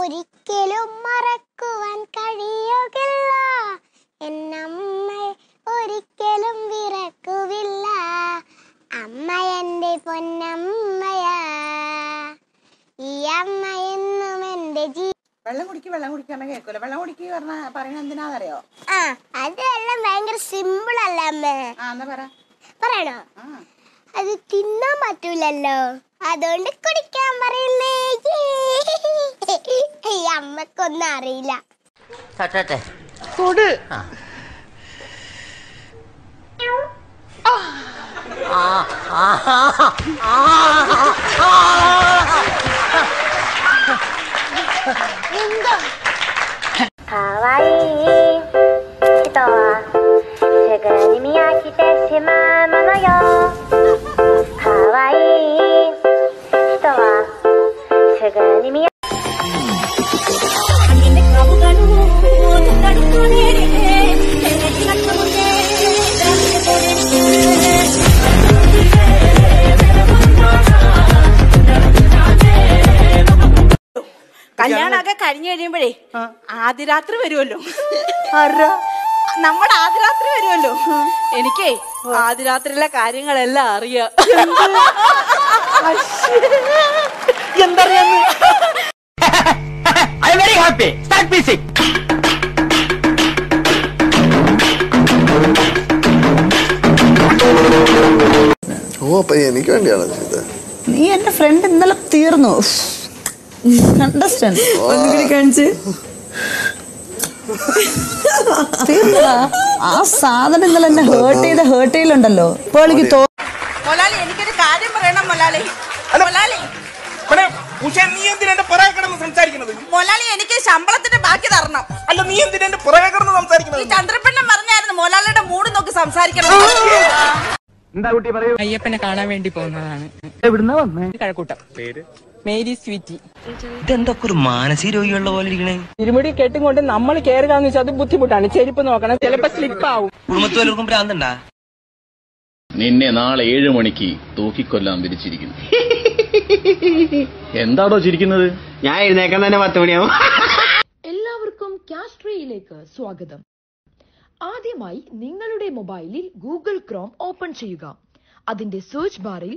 ഒരിക്കലും മറക്കുവാൻ കഴിയുകില്ല. എന്നമ്മയെ ഒരിക്കലും വിറക്കുവില്ല. അമ്മ എന്റെ പൊന്നമ്മയാ. ഈ അമ്മ എന്നും എന്റെ വെള്ളം കുടിക്കാന്ന് കേൾക്കൂല. വെള്ളം കുടിക്കുക പറയണ എന്തിനാന്നറിയോ? അതെല്ലാം ഭയങ്കര സിമ്പിൾ അല്ല അമ്മേ. പറയണോ? അത് തിന്നാൻ പറ്റൂലല്ലോ, അതുകൊണ്ട് കുടിക്കാൻ പറയുന്നേ. ഈ അമ്മക്കൊന്നും അറിയില്ല. കൊടു. കല്യാണമൊക്കെ കഴിഞ്ഞു കഴിയുമ്പോഴേ ആദ്യരാത്രി വരുമല്ലോ. നമ്മുടെ ആദ്യരാത്രി വരുമല്ലോ. എനിക്കേ ആദ്യരാത്രിയിലെ കാര്യങ്ങളെല്ലാം അറിയാം. എന്തറിയാന്ന്? എനിക്ക് വേണ്ടിയാണ്. നീ എന്റെ ഫ്രണ്ട് ഇന്നലെ തീർന്നു. അണ്ടർസ്റ്റാൻഡ്? കാണിച്ച് തീർന്നടാ. ആ സാധനം ഇന്നലെ എന്നെ ഹേർട്ട് ചെയ്യലുണ്ടല്ലോ. ഇപ്പോൾ എനിക്ക് മൊലാലി, എനിക്കൊരു കാര്യം പറയണം മൊലാലി. മൊലാലി, എനിക്ക് ശമ്പളത്തിന്റെ ബാക്കി തരണം. അല്ല, നീ എന്തിനാ എന്റെ പുറകെ കിടന്ന് സംസാരിക്കുന്നത്? ഈ ചന്ദ്രപ്പെണ്ണം പറഞ്ഞായിരുന്നു മൊലാലിയുടെ മൂഡ് നോക്കി സംസാരിക്കണം. എന്താ കുട്ടി പറയൂ? അയ്യപ്പനെ കാണാൻ വേണ്ടി പോകുന്നതാണ്. എവിടുന്നാ വന്നേ? കഴക്കൂട്ടം. പേര് മേരി സ്വീറ്റി. ഇതെന്തൊക്കെ ഒരു മാനസിക രോഗിയുള്ള പോലെ ഇരിക്കണേ. ഇരുമുടി കെട്ടുകൊണ്ട് നമ്മൾ കയറുകയെന്ന് വെച്ചാൽ അത് ബുദ്ധിമുട്ടാണ്. ചെരുപ്പ് നോക്കണം, ചിലപ്പോ സ്ലിപ്പ് ആവും. കുടുംബത്തിൽ വല്ലവർക്കും ഭ്രാന്തണ്ടാ? നിന്നെ നാളെ 7 മണിക്ക് തൂക്കിക്കൊല്ലാൻ വിരിച്ചിരിക്കുന്നു. എന്താടോ ചിരിക്കുന്നത്? ഞാൻ എഴുന്നേക്കാൻ തന്നെ 10 മണിയാവും. എല്ലാവർക്കും കാസ്ട്രിയിലേക്ക് സ്വാഗതം. ആദ്യമായി നിങ്ങളുടെ മൊബൈലിൽ ഗൂഗിൾ ക്രോം ഓപ്പൺ ചെയ്യുക. അതിന്റെ സെർച്ച് ബാറിൽ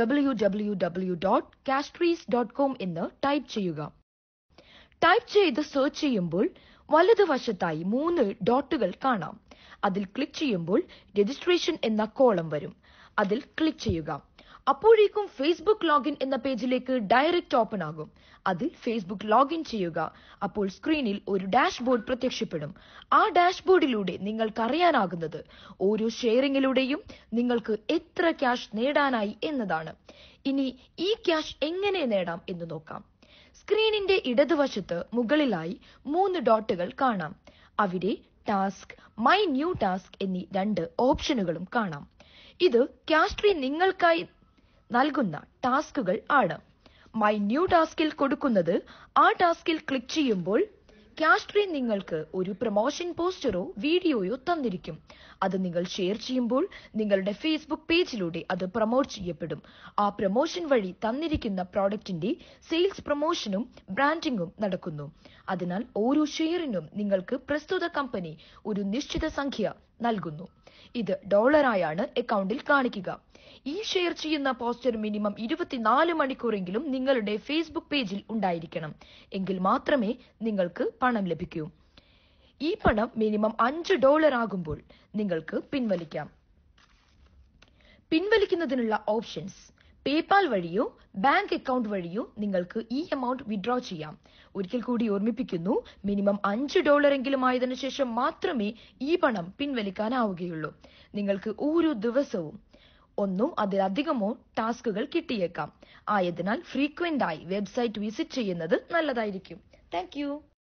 www.castries.com എന്ന് ടൈപ്പ് ചെയ്യുക. ടൈപ്പ് ചെയ്ത് സെർച്ച് ചെയ്യുമ്പോൾ വലതുവശത്തായി 3 ഡോട്ടുകൾ കാണാം. അതിൽ ക്ലിക്ക് ചെയ്യുമ്പോൾ രജിസ്ട്രേഷൻ എന്ന കോളം വരും. അതിൽ ക്ലിക്ക് ചെയ്യുക. അപ്പോഴേക്കും ഫേസ്ബുക്ക് ലോഗിൻ എന്ന പേജിലേക്ക് ഡയറക്റ്റ് ഓപ്പൺ ആകും. അതിൽ ഫേസ്ബുക്ക് ലോഗിൻ ചെയ്യുക. അപ്പോൾ സ്ക്രീനിൽ ഒരു ഡാഷ്ബോർഡ് പ്രത്യക്ഷപ്പെടും. ആ ഡാഷ്ബോർഡിലൂടെ നിങ്ങൾക്ക് അറിയാനാകുന്നത് ഓരോ ഷെയറിങ്ങിലൂടെയും നിങ്ങൾക്ക് എത്ര ക്യാഷ് നേടാനായി എന്നതാണ്. ഇനി ഈ ക്യാഷ് എങ്ങനെ നേടാം എന്ന് നോക്കാം. സ്ക്രീനിന്റെ ഇടതുവശത്ത് മുകളിലായി 3 ഡോട്ടുകൾ കാണാം. അവിടെ ടാസ്ക്, മൈ ന്യൂ ടാസ്ക് എന്നീ 2 ഓപ്ഷനുകളും കാണാം. ഇത് കാസ്ട്രി നിങ്ങൾക്കായി നൽകുന്ന ടാസ്കുകൾ ആണ്. മൈ ന്യൂ ടാസ്കിൽ കൊടുക്കുന്നത് ആ ടാസ്കിൽ ക്ലിക്ക് ചെയ്യുമ്പോൾ കാസ്ട്രി നിങ്ങൾക്ക് ഒരു പ്രൊമോഷൻ പോസ്റ്ററോ വീഡിയോയോ തന്നിരിക്കും. അത് നിങ്ങൾ ഷെയർ ചെയ്യുമ്പോൾ നിങ്ങളുടെ ഫേസ്ബുക്ക് പേജിലൂടെ അത് പ്രൊമോട്ട് ചെയ്യപ്പെടും. ആ പ്രൊമോഷൻ വഴി തന്നിരിക്കുന്ന പ്രോഡക്റ്റിന്റെ സെയിൽസ് പ്രൊമോഷനും ബ്രാൻഡിംഗും നടക്കുന്നു. അതിനാൽ ഓരോ ഷെയറിനും നിങ്ങൾക്ക് പ്രസ്തുത കമ്പനി ഒരു നിശ്ചിത സംഖ്യ നൽകുന്നു. ഇത് ഡോളറായാണ് അക്കൗണ്ടിൽ കാണിക്കുക. ഈ ഷെയർ ചെയ്യുന്ന പോസ്റ്റർ മിനിമം 24 മണിക്കൂറെങ്കിലും നിങ്ങളുടെ ഫേസ്ബുക്ക് പേജിൽ ഉണ്ടായിരിക്കണം. എങ്കിൽ മാത്രമേ നിങ്ങൾക്ക് പണം ലഭിക്കൂ. ഈ പണം മിനിമം $5 ആകുമ്പോൾ നിങ്ങൾക്ക് പിൻവലിക്കാം. പിൻവലിക്കുന്നതിനുള്ള ഓപ്ഷൻസ്: പേപാൽ വഴിയോ ബാങ്ക് അക്കൗണ്ട് വഴിയോ നിങ്ങൾക്ക് ഈ എമൗണ്ട് വിഡ്രോ ചെയ്യാം. ഒരിക്കൽ കൂടി ഓർമ്മിപ്പിക്കുന്നു, മിനിമം $5 എങ്കിലും ആയതിനു ശേഷം മാത്രമേ ഈ പണം പിൻവലിക്കാനാവുകയുള്ളൂ. നിങ്ങൾക്ക് ഓരോ ദിവസവും 1 അതിലധികമോ ടാസ്കുകൾ കിട്ടിയേക്കാം. ആയതിനാൽ ഫ്രീക്വന്റ് ആയി വെബ്സൈറ്റ് വിസിറ്റ് ചെയ്യുന്നത് നല്ലതായിരിക്കും. താങ്ക്